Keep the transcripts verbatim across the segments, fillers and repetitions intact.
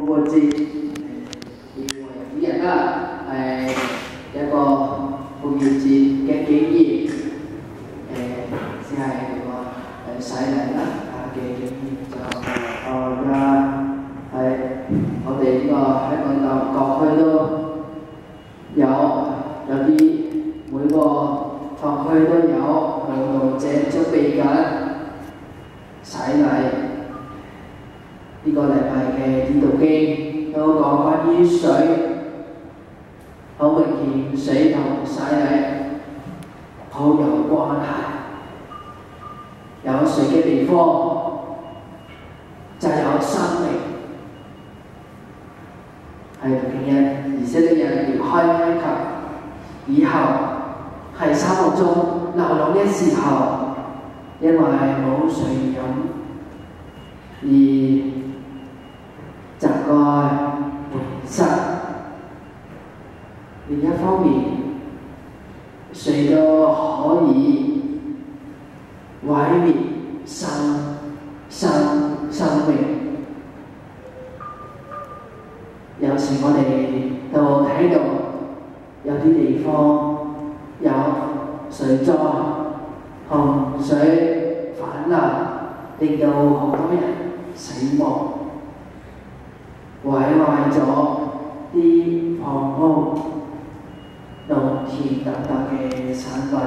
復活節以為主日啦，係一個復活節嘅紀念，誒先係個誒洗禮啦嘅紀念就哦而家係我哋呢個喺個各區都有有啲每個堂區都有領導者準備緊洗禮。呢個禮拜嘅呢道經都講關於水，好明顯水同洗禮好有關係。有水嘅地方就有生命。係今日以色列人離開埃及以後，喺沙漠中流浪嘅時候，因為冇水飲，而習慣本身。另一方面，水都可以毀滅生生生命。有時我哋都睇到有啲地方有水災、洪水泛濫，令到好多人死亡。毀壞咗啲房屋、農田等等嘅產品，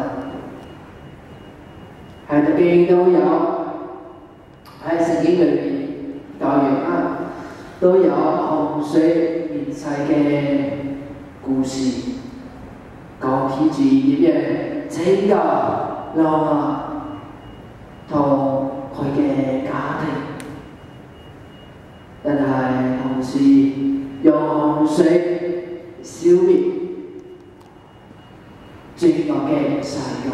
喺度經都有喺聖經裏面教育啊，都有洪水滅世嘅故事，講天主點樣拯救挪亞同佢嘅家庭。但係同時用洪水消滅罪惡嘅世界，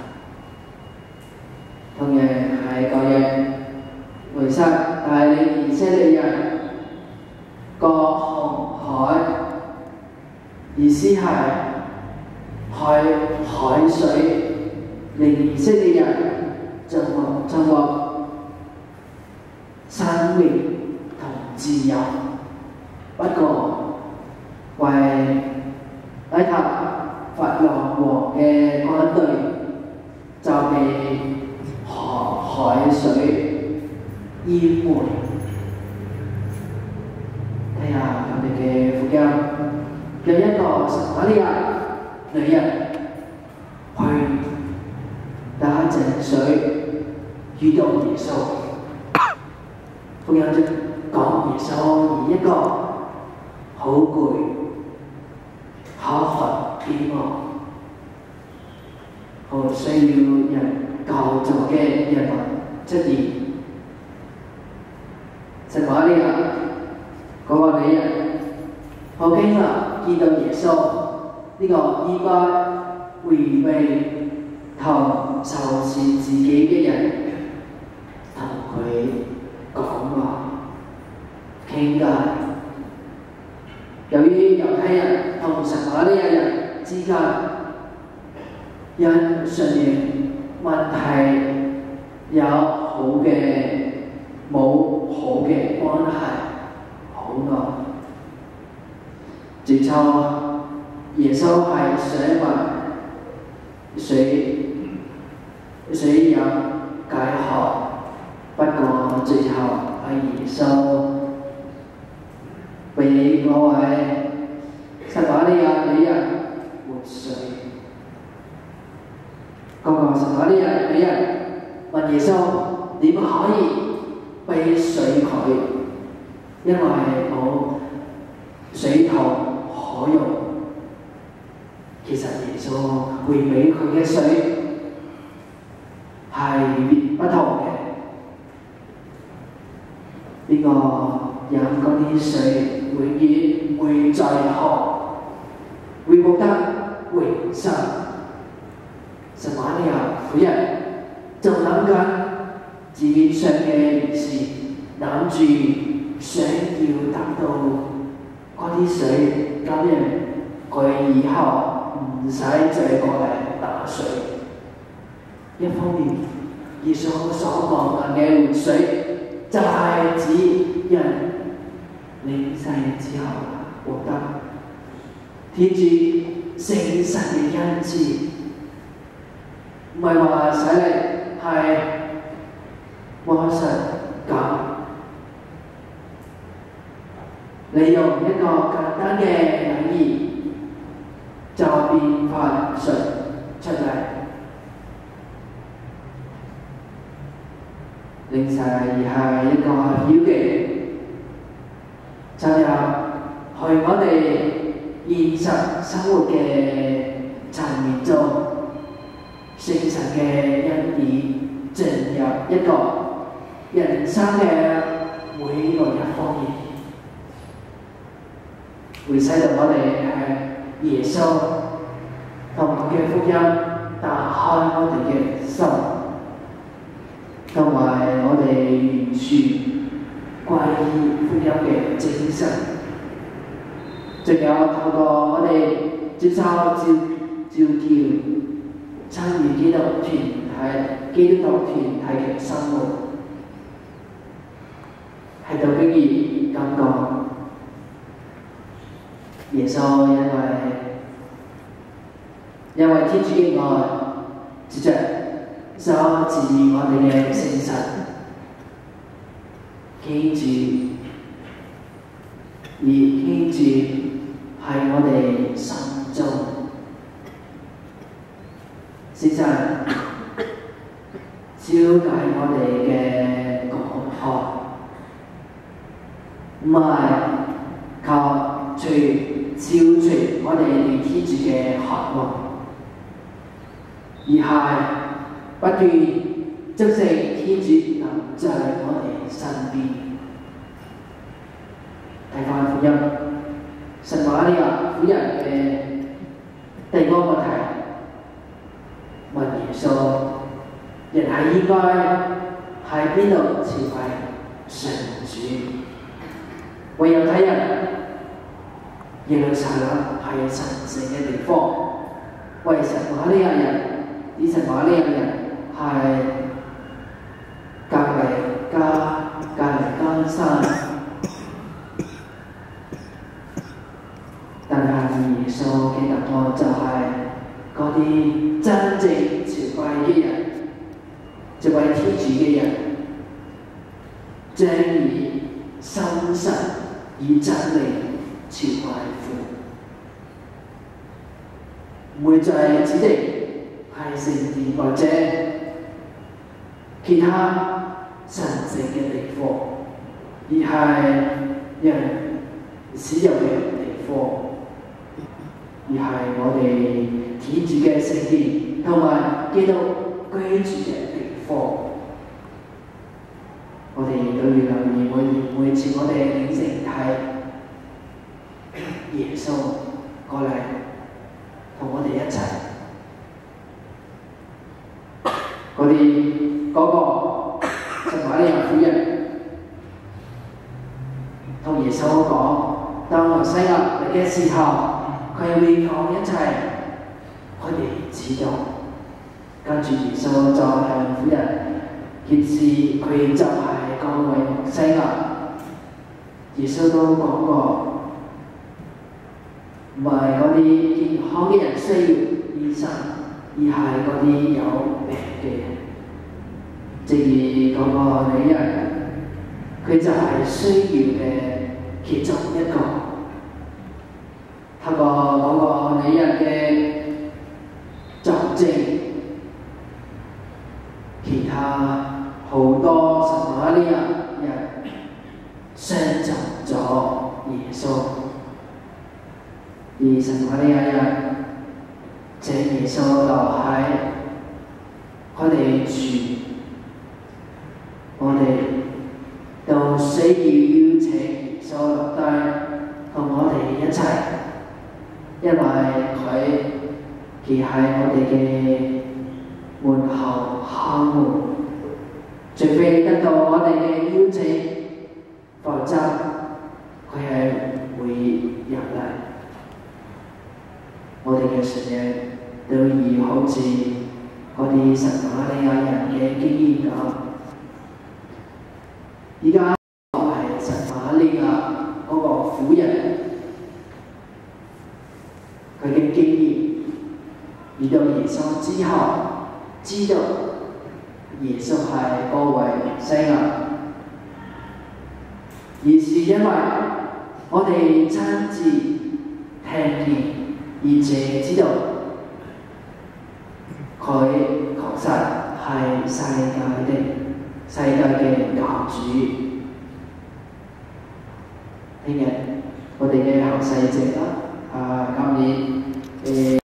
同樣係咁樣，梅瑟帶領以色列人過紅海，意思係海海水令以色列人進入進入生命自由。不過為埃及法老王嘅軍隊就被海海水淹沒。睇下我哋嘅福音，有一個撒瑪利亞女人去打井水，遇到耶穌。福音中講耶穌以一個好攰、好渴、飢餓、好需要人救助嘅人物出現。撒瑪利亞嗰個女人好驚訝，見到耶穌呢個應該回避同仇視自己嘅人，同佢講話。傾偈。由於猶太人同撒瑪利亞人之間因信仰問題有好嘅冇好嘅關係，好耐。最初耶穌係想問水水飲解渴，不過最後係耶穌俾嗰位撒瑪利亞女人活水。嗰個撒瑪利亞女人問耶穌點可以俾水佢，因為冇水塘可用。其實耶穌會俾佢嘅水係別不同嘅。呢個飲嗰啲水永遠唔會再渴，會獲得永生。撒瑪利亞婦人就諗緊字面上嘅意思，諗住想要得到嗰啲水，咁樣佢以後唔使再過嚟打水。一方面，耶穌所講嘅活水就係指人領洗之後獲得天主聖神嘅恩賜，唔係話洗禮係魔術咁，你用一個簡單嘅禮儀就變法術出嚟。領洗係一個標記，就入去我哋現實生活嘅層面中，聖神嘅恩典進入一個人生嘅每個一方面，會使到我哋係耶穌同佢嘅福音打開我哋嘅心。同埋我哋完全歸依福音嘅精神，仲有透過我哋接受召召叫，參與基督團體、基督徒團體嘅生活，喺度經驗感覺耶穌因為因為天主嘅愛，接着所賜予我哋嘅聖神，天主而天主喺我哋心中，聖神召解我哋嘅講學，唔係靠除消除我哋對天主嘅渴望，而係不斷促成天主能在我哋身邊。睇返福音，神瑪利亞婦人嘅第二個問題問耶穌：人係應該喺邊度朝拜上主？為猶太人，耶路撒冷係神聖嘅地方；為神瑪利亞人，啲神瑪利亞人係隔離加隔離加山，但係耶穌嘅答案就係嗰啲真正朝拜嘅人，就係天主嘅人，將以心神以真理朝拜父，唔會再指定係聖殿或者其他神聖嘅地方，而係人使用嘅地方，而係我哋天主嘅聖殿同埋基督居住嘅地方。我哋都要留意每每次我哋領聖體，耶穌過嚟同我哋一齊。嗰啲嗰個聖瑪利亞婦人同耶穌講：當默西亞嚟嘅時候，佢會講一切，我哋知道。跟住耶穌就向婦人揭示佢就係嗰位默西亞。耶穌都講過，唔係嗰啲健康嘅人需要醫生，而係嗰啲有病嘅人。正如嗰個女人，佢就係需要嘅其中一個。透過嗰個女人嘅作證，其他好多神瑪利亞人相信咗耶穌，而神瑪利亞人將耶穌留喺佢哋住。我哋都需要邀請耶穌留低同我哋一齊，因為佢企喺我哋嘅門口敲門，除非得到我哋嘅邀請，否則佢係會入嚟。我哋嘅信仰都要好似嗰啲神瑪利亞人嘅經驗咁。而家我係神瑪利亞嗰嗰個婦人佢嘅經驗，遇到耶穌之後，知道耶穌係嗰位西亞，而是因為我哋親自聽見，而且知道佢確實係世界的世界嘅救主。聽日我哋嘅後世者啦，啊今年誒。